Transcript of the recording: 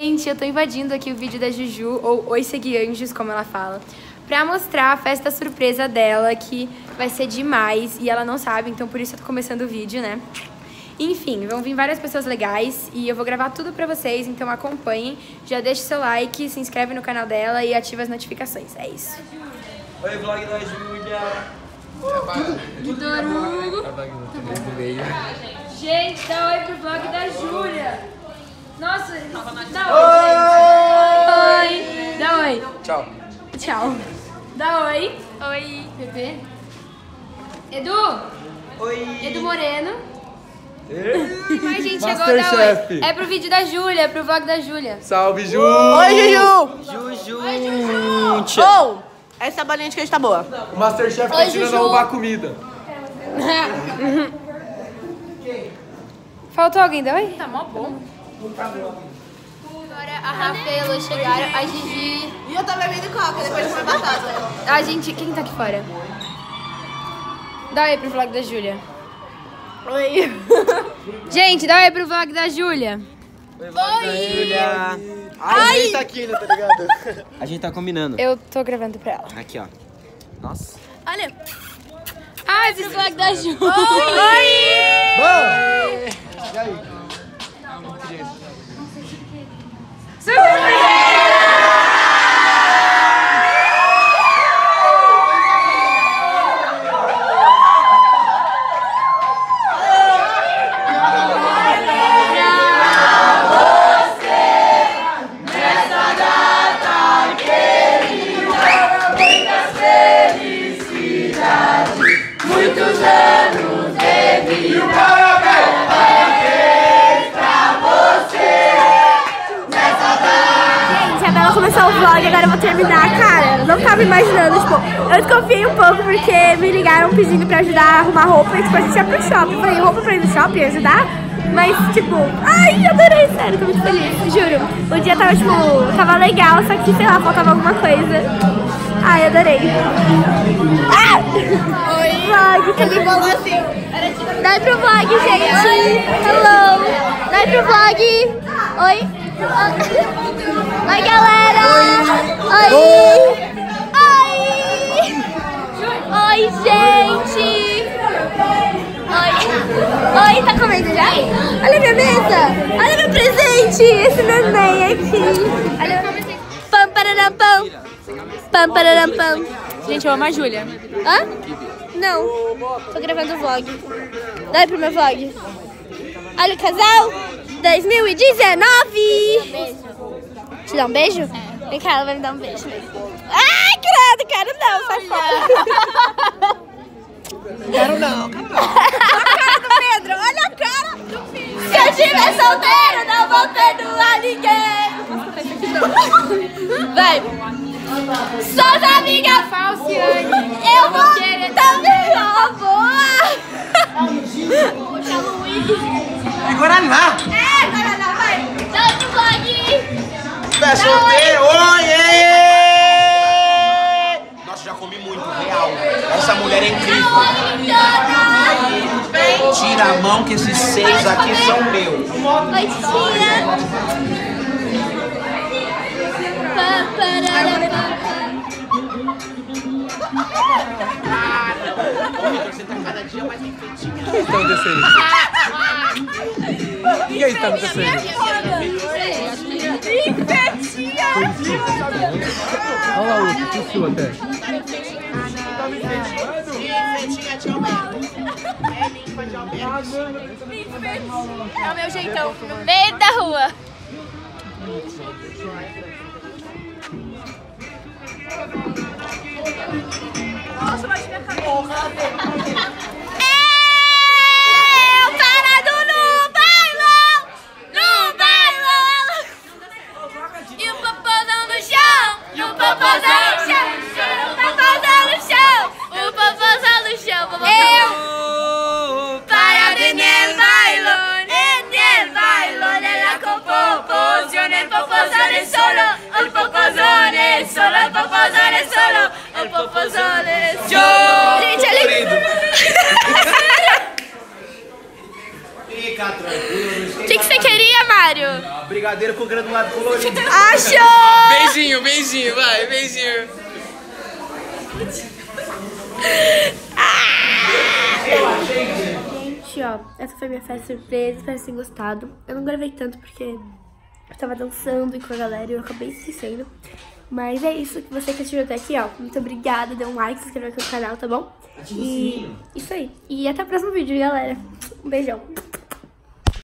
Gente, eu tô invadindo aqui o vídeo da Juju, ou Oi Segui Anjos, como ela fala, pra mostrar a festa surpresa dela, que vai ser demais, e ela não sabe, então por isso eu tô começando o vídeo, né? Enfim, vão vir várias pessoas legais e eu vou gravar tudo pra vocês, então acompanhem. Já deixa seu like, se inscreve no canal dela e ativa as notificações. É isso. Oi, vlog da Júlia. Gente, dá oi pro vlog da Júlia. Nossa, dá oi, gente. Oi. Dá oi. Tchau. Tchau. Dá oi. Oi, Pepe. Edu. Oi. Edu Moreno. Mas, gente, chegou a dar Masterchef. oi. É pro vídeo da Júlia, é pro vlog da Júlia. Salve, Ju! Oi, Juju! Juju. Oh, essa bolinha de queijo tá boa. O Masterchef tá Oi, tirando Juju. a roubar comida. Faltou alguém dar oi? Tá mó bom. Agora a Rafa e a Elô chegaram, a Gigi... E eu tô bebendo coca depois de comer batata. A gente... Quem tá aqui fora? Dá oi pro vlog da Júlia. Oi. Gente, dá oi pro vlog da Júlia. Júlia. A gente tá aqui, né, tá ligado? A gente tá combinando. Eu tô gravando pra ela. Aqui, ó. Nossa. Olha. Ai, pro vlog da Júlia. Oi! Bom! E aí? Começou o vlog, agora eu vou terminar, cara, eu não tava imaginando, tipo, eu desconfiei um pouco porque me ligaram pedindo pra ajudar a arrumar roupa e, tipo, a gente ia pro shopping, eu falei, roupa pra ir no shopping, ajudar, mas, tipo, ai, adorei, sério, tô muito feliz, juro, o dia tava, tipo, tava legal, só que, sei lá, faltava alguma coisa, ai, adorei. Ah! Oi! Vlog, ele falou assim, dai pro vlog, gente, hello, dai pro vlog, oi. Oi, galera! Oi! Oi! Oi, gente! Oi! Oi, tá comendo já? Olha minha mesa! Olha meu presente! Esse neném aqui! Olha pam, pararam, pam! Pam, pararam, pam! Gente, eu amo a Júlia. Hã? Não, tô gravando o vlog. Dá pro meu vlog. Olha o casal 2019! Te dar um beijo? É. Vem cá, ela vai me dar um beijo. Ai, credo, quero não, sai fora. Quero não. A cara do Pedro, olha a cara do filho. Se eu estiver solteiro, não vou perdoar ninguém. Vai. Suas amigas falciane. Eu vou querer também. Boa. E Guaraná! É, Guaraná, vai. Dá pro vlog. Pé solteiro! Oiê! Nossa, já comi muito, real. Essa mulher é incrível. Tira a mão que esses seis aqui são meus. Oi, tira. Você tá cada dia mais enfeitinha. O que está acontecendo? O que está acontecendo? Olha lá o outro, tossiu até. Enfeitinha de Alberto. É limpa de Alberto. É o meu jeitão. Meio da rua. Nossa, mas minha cabeça. Gente, ele... Fica tranquilo. O que você queria, Mar? aniversário? Brigadeiro com granulado colorido. Achou! Beijinho, beijinho, vai, beijinho. Gente, ó, essa foi minha festa surpresa, espero que tenham gostado. Eu não gravei tanto porque eu tava dançando com a galera e eu acabei esquecendo. Mas é isso, que você que assistiu até aqui, ó. Muito obrigada, dê um like, se inscreva aqui no canal, tá bom? E isso aí. E até o próximo vídeo, galera. Um beijão.